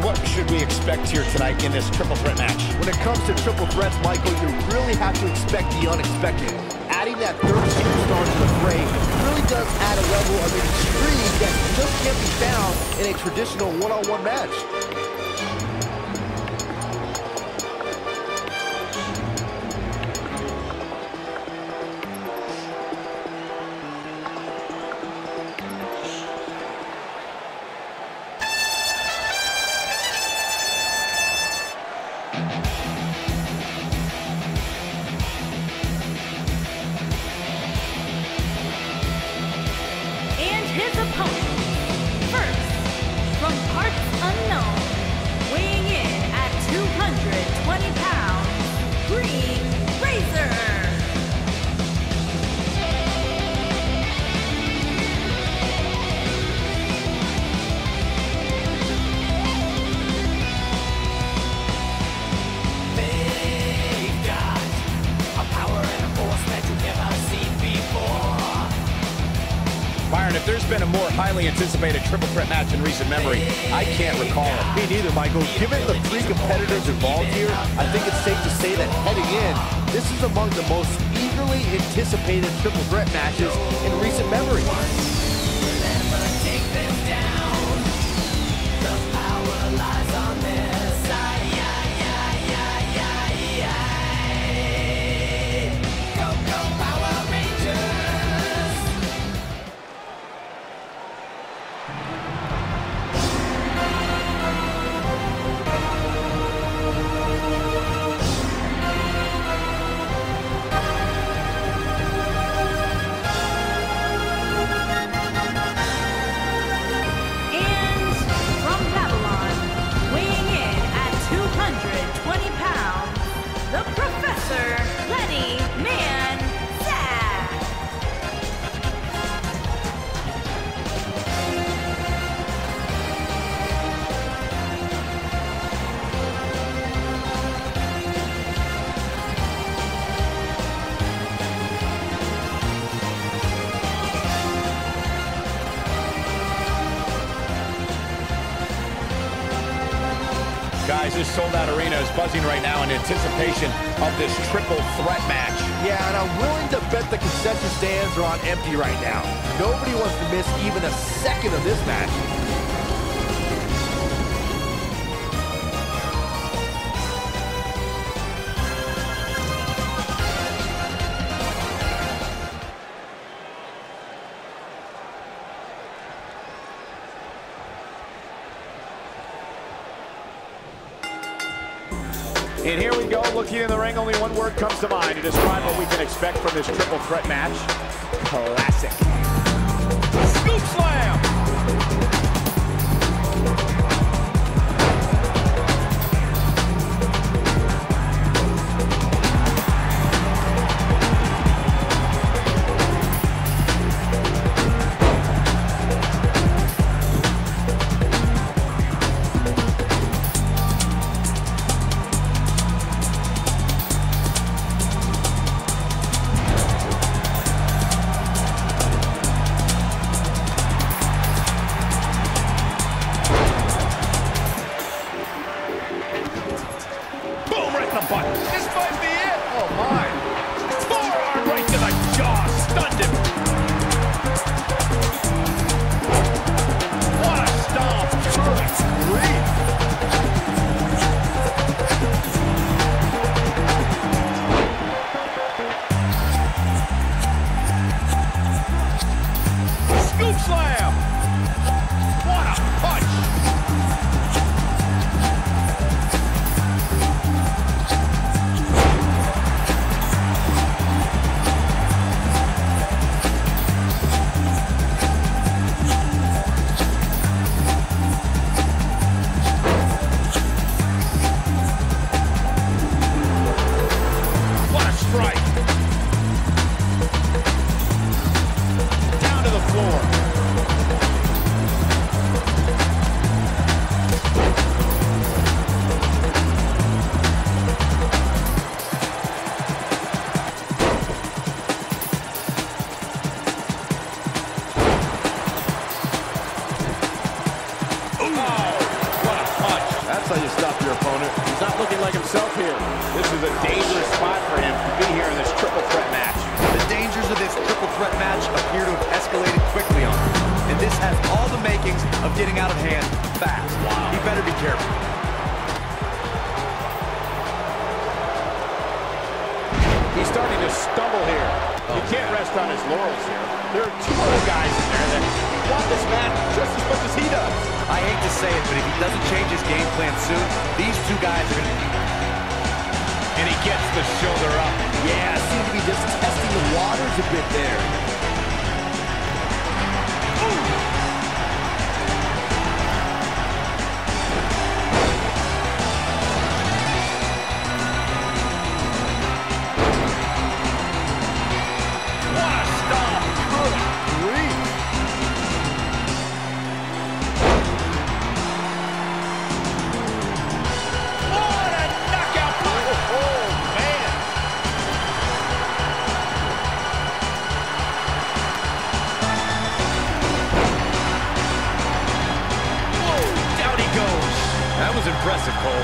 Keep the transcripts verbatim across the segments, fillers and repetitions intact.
what should we expect here tonight in this triple threat match? When it comes to triple threats, Michael, you really have to expect the unexpected. Adding that third superstar to the fray really does add a level of intrigue that just can't be found in a traditional one-on-one match. His opponent, first, from parts unknown, weighing in at two hundred twenty pounds, Green Razor. They've got a power and a force that you've never seen before. Byron, if there's been a more highly anticipated triple threat match in recent memory, I can't recall it. Me neither, Michael. Given the three competitors involved here, I think it's safe to say that heading in, this is among the most eagerly anticipated triple threat matches in recent memory. Never take them down. The power lies on their side. Yeah, yeah, yeah, yeah, yeah. Go, go, Power Rangers. And from Babylon, weighing in at two hundred twenty pounds, the Professor, Lenny Man Zach. Guys, this sold-out arena is buzzing right now in anticipation of this triple threat match. Yeah, and I'm willing to bet the concession stands are on empty right now. Nobody wants to miss even a second of this match. And here we go, looking in the ring, only one word comes to mind to describe what we can expect from this triple threat match. Classic. Scoop slam! to stop your opponent. He's not looking like himself here. This is a dangerous spot for him to be here in this triple threat match. The dangers of this triple threat match appear to have escalated quickly on him. And this has all the makings of getting out of hand fast. Wow. He better be careful. He's starting to stumble here. Oh, you can't man. rest on his laurels here. There are two other guys in there that want this match just as much as he does. I hate to say it, but if he doesn't change his game plan soon, these two guys are going to... And he gets the shoulder up. Yeah, seems to be just testing the waters a bit there. That was impressive, Cole.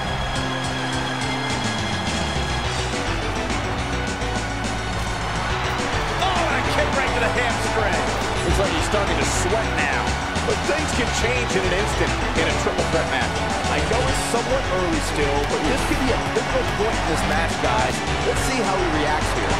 Oh, and a kick right to the hamstring. Looks like he's starting to sweat now. But things can change in an instant in a triple threat match. I know it's somewhat early still, but this could be a pivotal point in this match, guys. Let's see how he reacts here.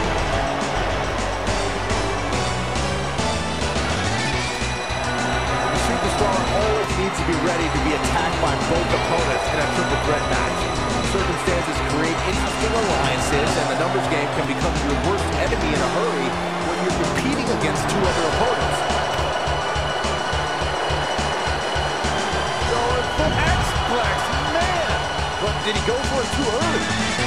Always needs to be ready to be attacked by both opponents in a triple threat match. Circumstances create interesting alliances, and the numbers game can become your worst enemy in a hurry when you're competing against two other opponents. Going for X-Plex, man! But did he go for it too early?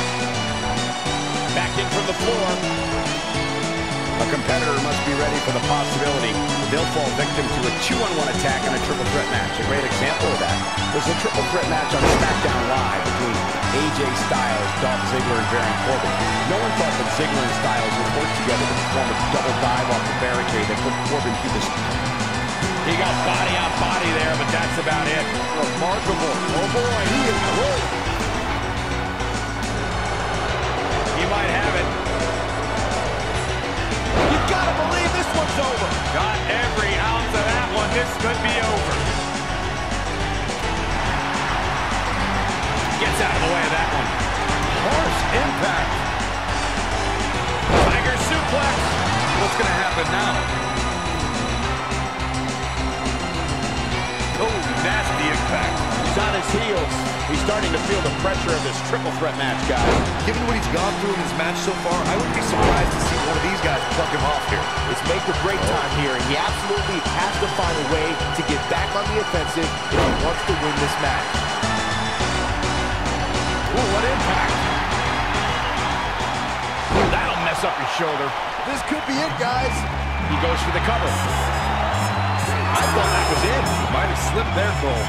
Back in from the floor. A competitor must be ready for the possibility they'll fall victim to a two on one attack in a triple threat match. A great example of that was the triple threat match on SmackDown Live between A J Styles, Dolph Ziggler, and Baron Corbin. No one thought that Ziggler and Styles would work together to perform a double dive off the barricade that put Corbin through the... He got body on body there, but that's about it. Remarkable. Oh boy, he is close. He might have it. Gotta believe this one's over. Got every ounce of that one. This could be over. Gets out of the way of that one. Harsh impact. Tiger suplex. What's going to happen now? Oh, nasty impact. He's on his heels. He's starting to feel the pressure of this triple threat match, guys. Given what he's gone through in his match so far, I wouldn't be surprised to see one of these guys pluck him off here. It's make or break time here, and he absolutely has to find a way to get back on the offensive if he wants to win this match. Ooh, what impact. Ooh, that'll mess up your shoulder. This could be it, guys. He goes for the cover. I thought that was it. Might have slipped there, Cole.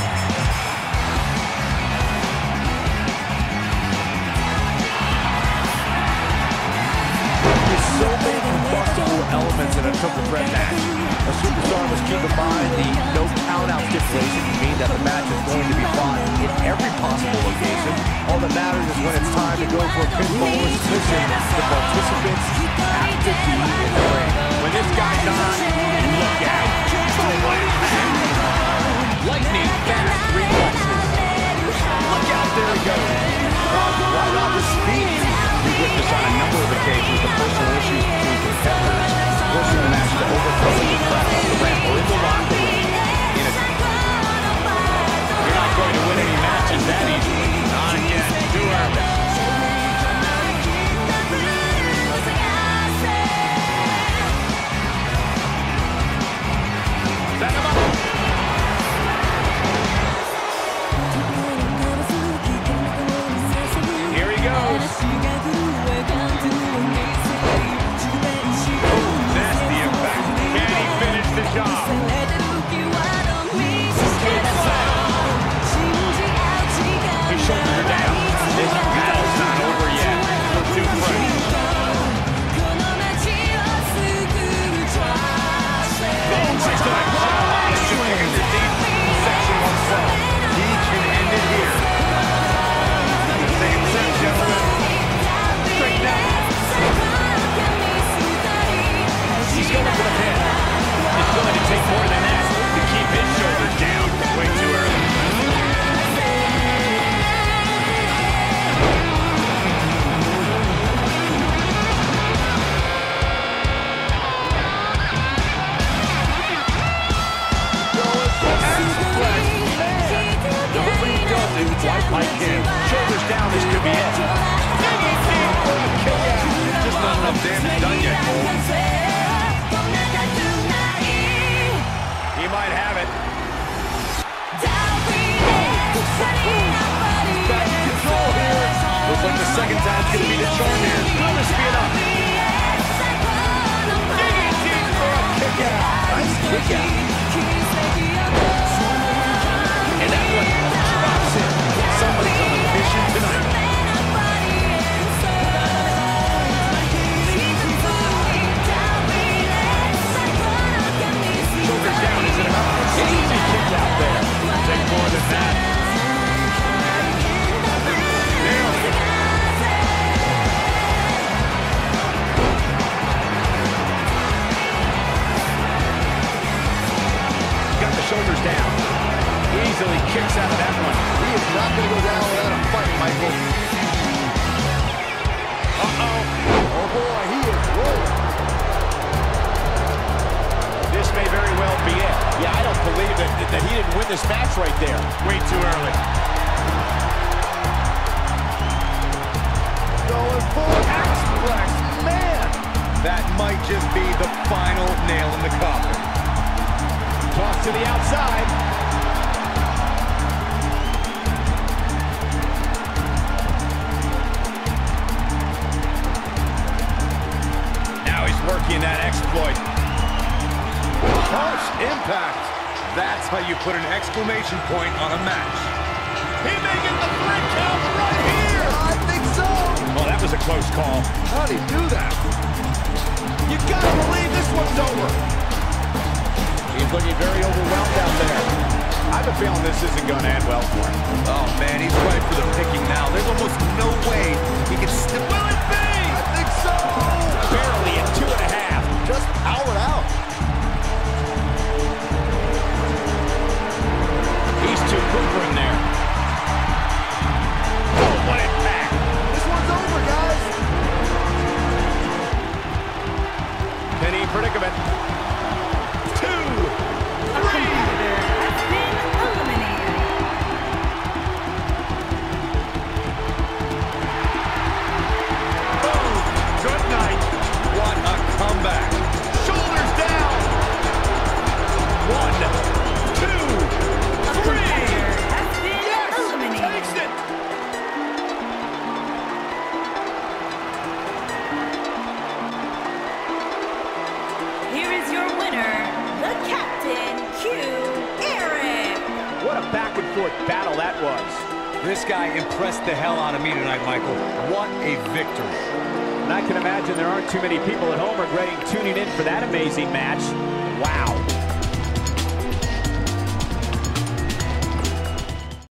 So many combustible elements in a triple threat match. A superstar must keep in mind the no count-out stipulation to mean that the match is going to be fought in every possible location. All that matters is when it's time to go for a pinfall or submission, the participants have to be in the ring. When this guy's on, look out. Lightning fast reflexes. Look out, there he goes. Right off his feet. We witnessed on a number of occasions the personal issues between competitors, forcing the match to overflow into crap off the ramp or in the locker room. In a... You're not going to win any matches that easily. Not again. Too early. like him. Shoulders down, this could be it. Just not enough damage done yet, Cole. He might have it. Back in control here. Looks like the second time's going to be the charm here. Will this be enough? Kick out. Nice kick out. And that one drops it. Somebody's on a mission tonight. Shoulders down, is it enough? An easy kick out there. Take more than that. Nailed it. Got the shoulders down. Easily kicks out of that one. He is not going to go down without a fight, Michael. Uh-oh. Oh, boy, he is rolling. This may very well be it. Yeah, I don't believe that, that he didn't win this match right there. Way too early. Going for X-Flex. Man! That might just be the final nail in the coffin. Toss to the outside. Now he's working that exploit. Harsh impact. That's how you put an exclamation point on a match. He may get the three count right here. I think so. Well, that was a close call. How'd he do that? You gotta believe this one's over. He's looking very overwhelmed out there. I have a feeling this isn't going to end well for him. Oh, man, he's ripe for the picking now. There's almost no way he can still... Will it be? I think so. Barely at two and a half. Just powered out. He's too quick for him there. Oh, what impact. This one's over, guys. Penny predicament. Two. A competitor has been eliminated. Boom. Good night. What a comeback. Shoulders down. One. Two. A competitor has been eliminated. Takes it. Here is your winner, the Captain Q, Eric. What a back and forth battle that was. This guy impressed the hell out of me tonight, Michael. What a victory. And I can imagine there aren't too many people at home regretting tuning in for that amazing match. Wow.